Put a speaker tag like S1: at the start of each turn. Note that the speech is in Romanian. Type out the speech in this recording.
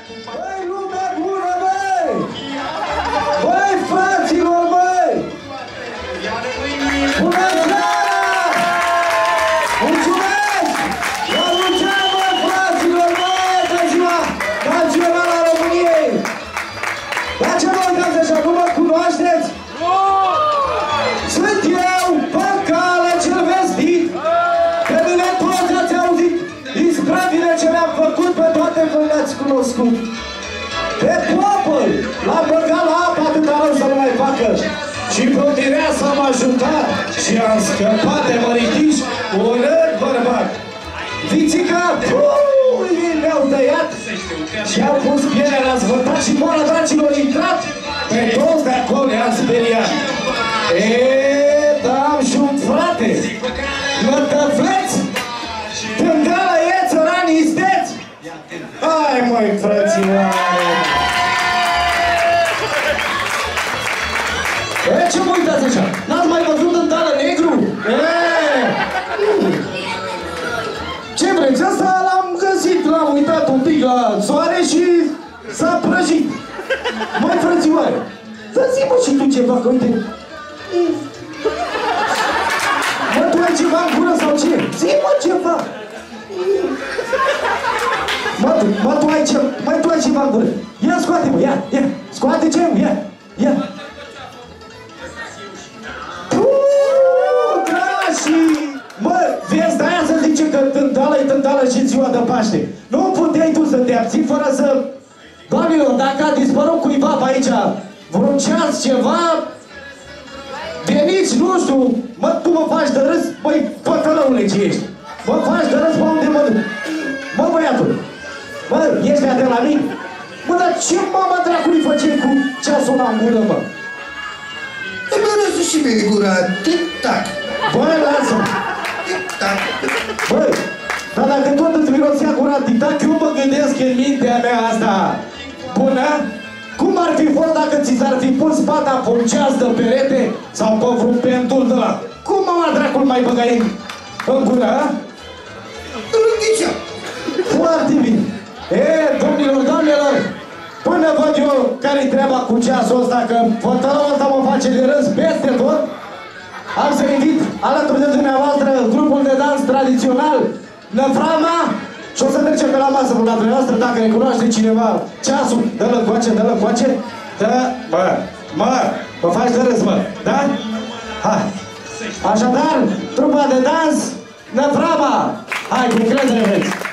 S1: Băi, lumea bună, băi! Băi, fraților, băi! Bună seara! Mulțumesc! La mulți ani, băi, fraților, băi! Pe ziua națională a României! La ce vă uitați așa? Nu mă cunoașteți? Sunt eu, Păcală cel vestit! Pe mine toți ați auzit ispravile ce mi-am făcut, pe toate vă le-ați cunoscut. Pe popăl l-am băgat la apă atâta rău să nu mai facă. Și pe mireasă am ajutat și am scăpat de măritiși un alt bărbat. Vițica, le-au tăiat și au pus pielea la zvătat și moara dracilor intrat. Pe toți de acolo le-am speriat. Da, am și un frate, mătăfleți, tândală e, țăranii isteți. Hai, măi, frățioare! Ce mă uitați așa? N-ați mai văzut tândală negru? Ce vreți? Asta l-am găsit, l-am uitat un pic la soare și s-a prăjit. Măi, frățioare, dă-zi-mă și tu ceva, că uite... Mă, tu ai ceva în gură sau ce? Zi-mă ceva! Mă, tu ai ceva în gură. Ia, scoate-mă, ia, scoate ce ia. Drașii! Mă, vezi, de-aia să zice că tândală-i tândală și ziua de Paște. Nu puteai tu să te abții fără să... Doamnelor, dacă a dispărut cuiva pe aici vreun ceas, ceva... Veniți, nu știu, mă, tu mă faci de râs, băi, pătălăule ce ești. Mă faci de râs pe unde mă duc. Mă, băiatul, mă, ești de la mine? Mă, dar ce mama dracului făceai cu ceasul la gură, mă?
S2: E bă, răsă și mie gura, tic-tac.
S1: Băi, lasă-mă.
S2: Tic-tac.
S1: Băi, dar dacă tot îți mirosea gura tic-tac, eu mă gândesc în mintea mea asta bună. Cum ar fi fost dacă ți s-ar fi pus pata pe un ceas de perete sau pe vreun pentul de la? Cum mama dracul mai băgai în gură, a?
S2: Îl înghicea.
S1: Foarte bine. Domnilor, doamnelor, până văd eu care-i treaba cu ceasul ăsta, că fătălăul ăsta mă face de râs peste tot, am să invit alături de dumneavoastră grupul de dans tradițional Năvrama și o să trecem pe la masă până la dumneavoastră, dacă recunoaște cineva ceasul, dă-l încoace, dă, mă faci de râs, mă, da? Hai! Așadar, trupa de dans Năvrama! Hai, cu încredere, veți!